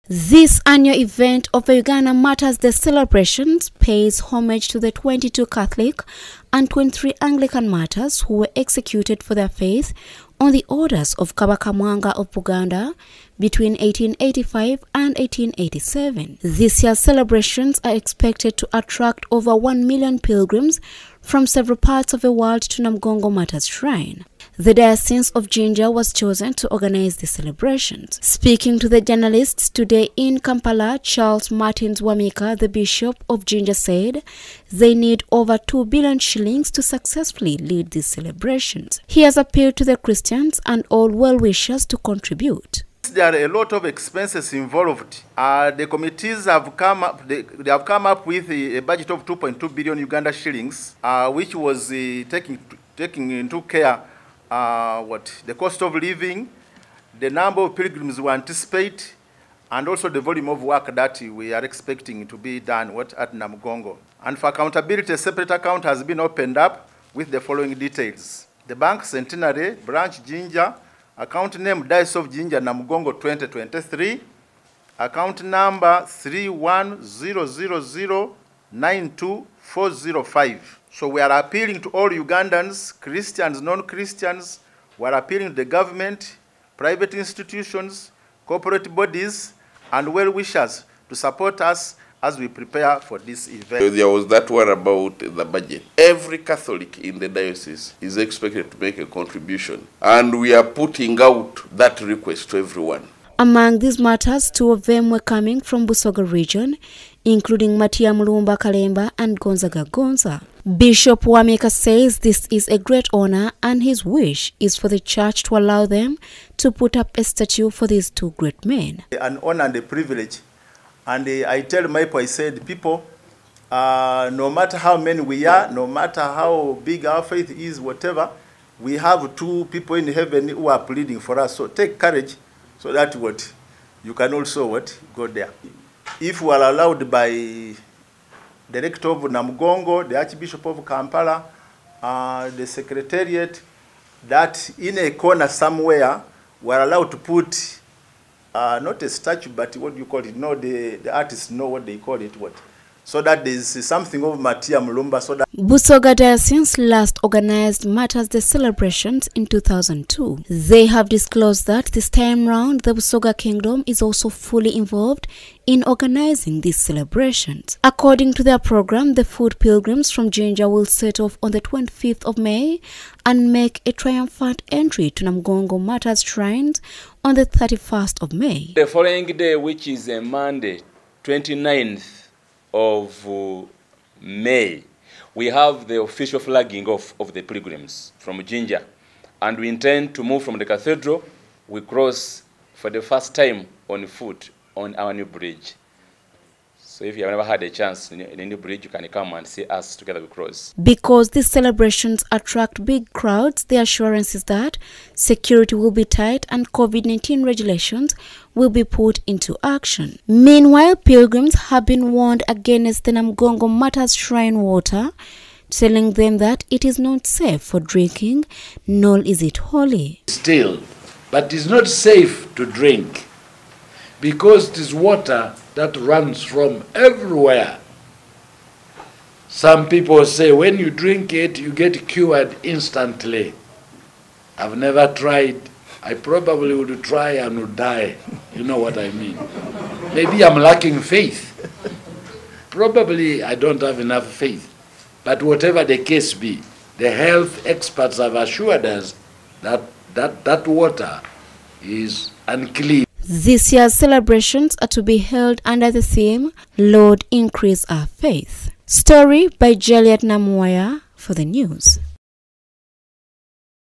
This annual event of the Uganda Matters Day celebrations pays homage to the 22 Catholic and 23 Anglican martyrs who were executed for their faith on the orders of Kabaka Mwanga of Buganda between 1885 and 1887. This year's celebrations are expected to attract over 1 million pilgrims from several parts of the world to Namugongo Martyrs Shrine. The Diocese of Jinja was chosen to organize the celebrations. Speaking to the journalists today in Kampala, Charles Martins Wamika, the Bishop of Jinja, said they need over 2 billion shillings to successfully lead these celebrations. He has appealed to the Christians and all well-wishers to contribute. There are a lot of expenses involved. The committees have come up. They have come up with a budget of 2.2 billion Uganda shillings, which was taking into care the cost of living, the number of pilgrims we anticipate, and also the volume of work that we are expecting to be done at Namugongo. And for accountability, a separate account has been opened up with the following details: the Bank Centenary, Branch Jinja, account name Diocese of Jinja Namugongo 2023, account number 31000924405. So we are appealing to all Ugandans, Christians, non-Christians. We are appealing to the government, private institutions, corporate bodies, and well-wishers to support us as we prepare for this event. There was that one about the budget. Every Catholic in the diocese is expected to make a contribution, and we are putting out that request to everyone. Among these matters, 2 of them were coming from Busoga region, including Matia Mulumba Kalemba and Gonzaga Gonza. Bishop Wamika says this is a great honor and his wish is for the church to allow them to put up a statue for these 2 great men. An honor and a privilege. And I tell Maipo, I said, people, no matter how many we are, no matter how big our faith is, whatever, we have 2 people in heaven who are pleading for us. So take courage so that you can also go there. If we are allowed by the rector of Namugongo, the Archbishop of Kampala, the Secretariat, that in a corner somewhere we are allowed to put not a statue, but what do you call it? No, the artists know what they call it. So that there is something of Matia Mulumba. So that Busoga Diocese last organized Matters Day celebrations in 2002. They have disclosed that this time round, the Busoga Kingdom is also fully involved in organizing these celebrations. According to their program, the food pilgrims from Jinja will set off on the 25th of May and make a triumphant entry to Namugongo Martyrs Shrines on the 31st of May. The following day, which is a Monday, 29th of May, we have the official flagging of the pilgrims from Jinja, and we intend to move from the cathedral. We cross for the first time on foot on our new bridge. So if you have never had a chance in a new bridge, you can come and see us together we cross. Because these celebrations attract big crowds, the assurance is that security will be tight and COVID-19 regulations will be put into action. Meanwhile, pilgrims have been warned against the Namugongo Martyrs Shrine water, telling them that it is not safe for drinking, nor is it holy. Still, but it is not safe to drink because it is water that runs from everywhere. Some people say when you drink it, you get cured instantly. I've never tried. I probably would try and would die. You know what I mean? Maybe I'm lacking faith. Probably I don't have enough faith. But whatever the case be, the health experts have assured us that that water is unclean. This year's celebrations are to be held under the theme, Lord, Increase Our Faith. Story by Juliet Namuwaya for the news.